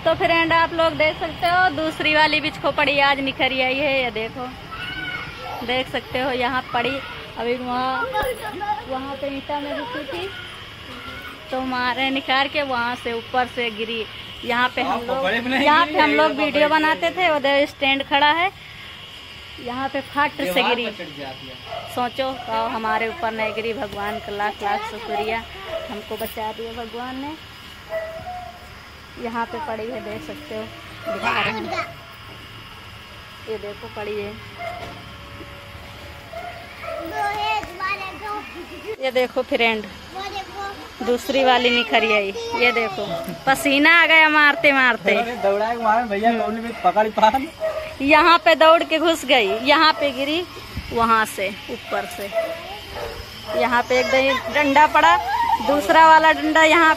तो फ्रेंड आप लोग देख सकते हो दूसरी वाली बिचखोपड़ी आज निखरी आई है। ये देखो, देख सकते हो यहाँ पड़ी। अभी वहाँ पे ईंटा में रुकी थी तो मारे निकाल के वहाँ से ऊपर से गिरी। यहाँ पे हम लोग वीडियो बनाते थे। उधर स्टैंड खड़ा है, यहाँ पे फट से गिरी। सोचो तो हमारे ऊपर नहीं गिरी। भगवान का लाख लाख शुक्रिया, हमको बचा दिया भगवान ने। यहाँ पे पड़ी है, देख सकते हो, दिखा रहे हैं। ये देखो पड़ी है। ये देखो फ्रेंड, दूसरी वाली निखरी आई। ये देखो पसीना आ गया मारते मारते। भैया पकड़ पान, यहाँ पे दौड़ के घुस गई, यहाँ पे गिरी, वहाँ से ऊपर से यहाँ पे एक डंडा पड़ा, दूसरा वाला डंडा यहाँ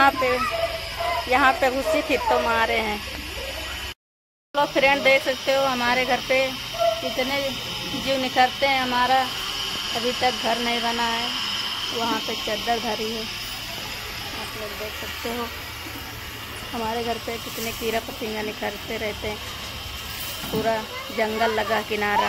पे घुसी थी तो मारे हैं। लोग फ्रेंड देख सकते हो हमारे घर पे कितने जीव निखरते हैं। हमारा अभी तक घर नहीं बना है, वहाँ पे चद्दर धरी है। आप लोग देख सकते हो हमारे घर पे कितने कीड़ा पतिंगा निखरते रहते हैं। पूरा जंगल लगा किनारा।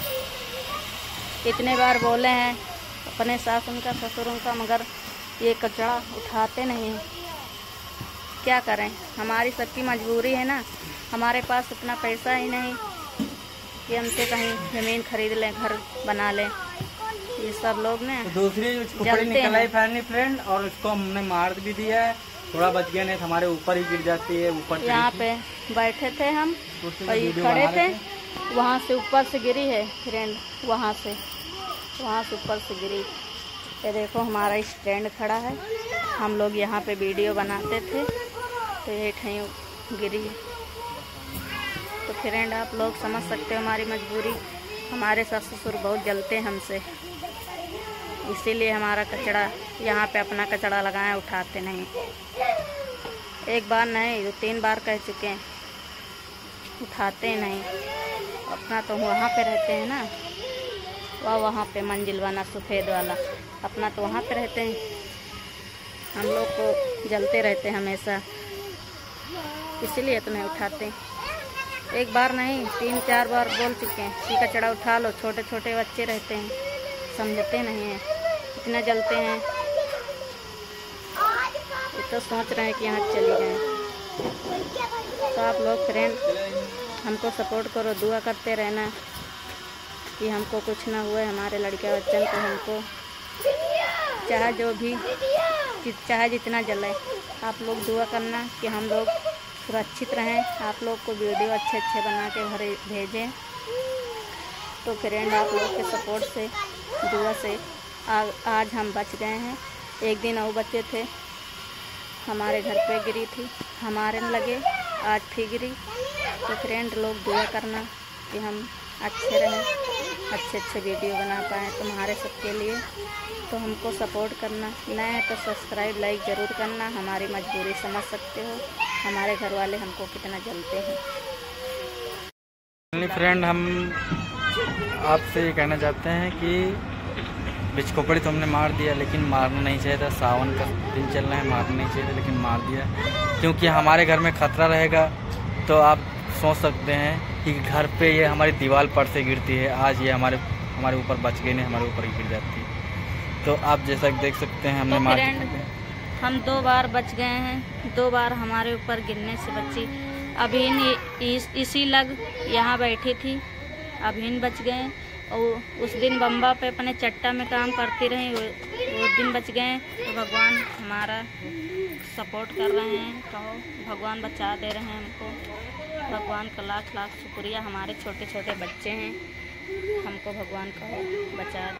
इतने बार बोले हैं अपने सास उनका ससुर उनका, मगर ये कचरा उठाते नहीं। क्या करें, हमारी सबकी मजबूरी है ना। हमारे पास उतना पैसा ही नहीं कि हमसे कहीं ज़मीन खरीद लें, घर बना लें। ये सब लोग ने तो दूसरी निकल आई फैमिली फ्रेंड, और उसको हमने मार भी दिया है। थोड़ा बच गया, नहीं हमारे ऊपर ही गिर जाती है। ऊपर यहाँ पे बैठे थे हम और ये खड़े थे, वहाँ से ऊपर से गिरी है फ्रेंड। वहाँ से ऊपर से गिरी। ये देखो हमारा स्टैंड खड़ा है, हम लोग यहाँ पे वीडियो बनाते थे तो ये ठहीं गिरी। तो फ्रेंड आप लोग समझ सकते हो हमारी मजबूरी। हमारे सास ससुर बहुत जलते हैं हमसे, इसीलिए हमारा कचरा यहाँ पे अपना कचरा लगाए, उठाते नहीं। एक बार नहीं 2-3 बार कह चुके हैं, उठाते नहीं। अपना तो वहाँ पे रहते हैं ना, वहाँ पे मंजिल वाला सफ़ेद वाला, अपना तो वहाँ पे रहते हैं। हम लोग को जलते रहते हैं हमेशा, इसीलिए तो नहीं उठाते। एक बार नहीं 3-4 बार बोल चुके हैं कि कचरा उठा लो। छोटे छोटे बच्चे रहते हैं, समझते नहीं हैं, इतना जलते हैं। ये तो सोच रहे हैं कि यहाँ चली जाएं। तो आप लोग फ्रेंड हमको सपोर्ट करो, दुआ करते रहना कि हमको कुछ ना हुए, हमारे लड़के बच्चन को। हमको चाहे जो भी, चाहे जितना जले, आप लोग दुआ करना कि हम लोग सुरक्षित रहें। आप लोग को वीडियो अच्छे बना के घर भेजें। तो फ्रेंड आप लोग के सपोर्ट से, दुआ से आज हम बच गए हैं। एक दिन और बच्चे थे, हमारे घर पे गिरी थी, हमारे लगे, आज फिर गिरी। तो फ्रेंड लोग दुआ करना कि हम अच्छे रहें, अच्छे वीडियो बना पाएँ तुम्हारे सबके लिए। तो हमको सपोर्ट करना, नए तो सब्सक्राइब लाइक ज़रूर करना। हमारी मजबूरी समझ सकते हो, हमारे घर वाले हमको कितना जलते हैं। फ्रेंड हम आपसे ये कहना चाहते हैं कि बिचखोपड़ी तो हमने मार दिया, लेकिन मारना नहीं चाहिए था। सावन का दिन चल रहा है, मारना नहीं चाहिए था, लेकिन मार दिया क्योंकि हमारे घर में खतरा रहेगा। तो आप सोच सकते हैं कि घर पे ये हमारी दीवार पर से गिरती है, आज ये हमारे ऊपर बच गई, नहीं हमारे ऊपर ही गिर जाती है। तो आप जैसा देख सकते हैं हमने मार दिया। हम 2 बार बच गए हैं, 2 बार हमारे ऊपर गिरने से बची। अभी इसी लग यहाँ बैठी थी, अभी बच गए। और उस दिन बम्बा पे अपने चट्टा में काम करती रही, वो दिन बच गए। तो भगवान हमारा सपोर्ट कर रहे हैं, कहो भगवान बचा दे रहे हैं हमको। भगवान का लाख लाख शुक्रिया। हमारे छोटे छोटे बच्चे हैं, हमको भगवान कहो बचा